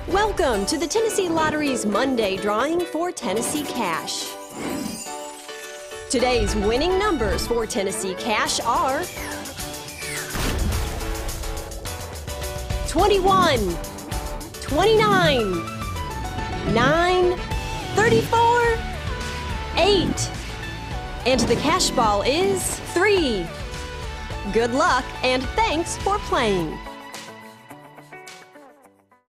Welcome to the Tennessee Lottery's Monday drawing for Tennessee Cash. Today's winning numbers for Tennessee Cash are 21, 29, 9, 34, 8. And the cash ball is 3. Good luck and thanks for playing.